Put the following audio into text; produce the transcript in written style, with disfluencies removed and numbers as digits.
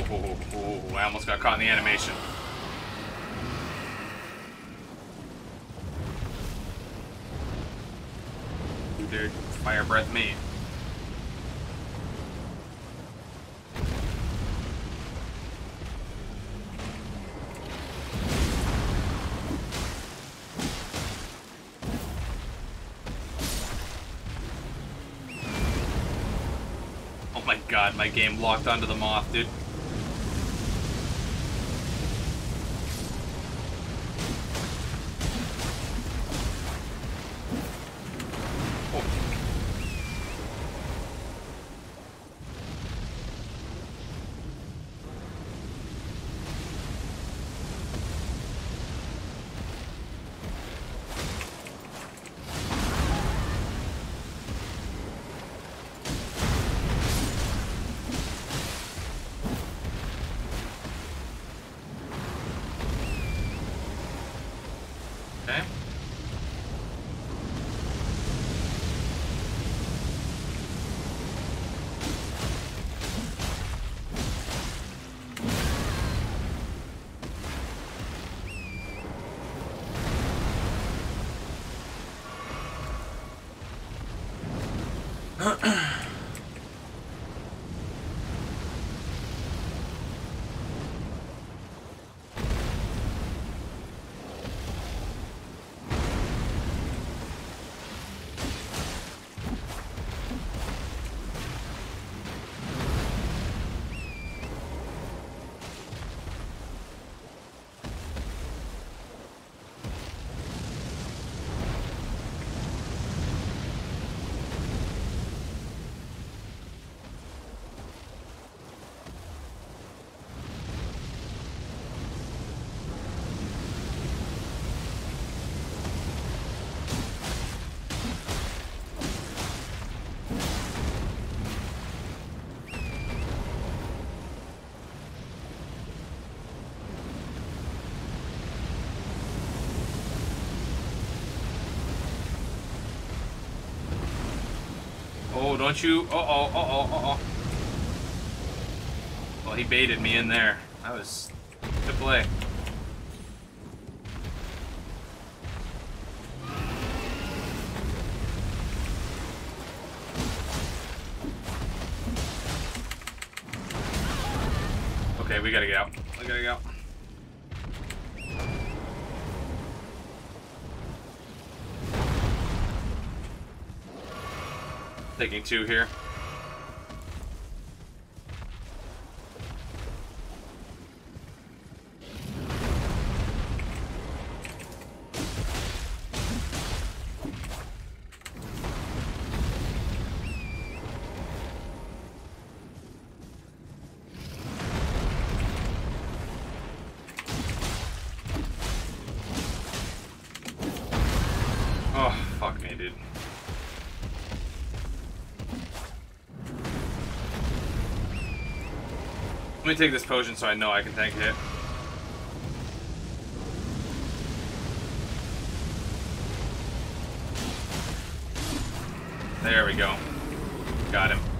Oh, I almost got caught in the animation. You dared fire breath me. Oh my god, my game locked onto the moth, dude. Okay. Oh, don't you? Uh-oh. Well, he baited me in there. That was good play. Okay, we gotta get out. We gotta get out. Taking two here. Oh, fuck me, dude. Let me take this potion so I know I can tank a hit. There we go. Got him.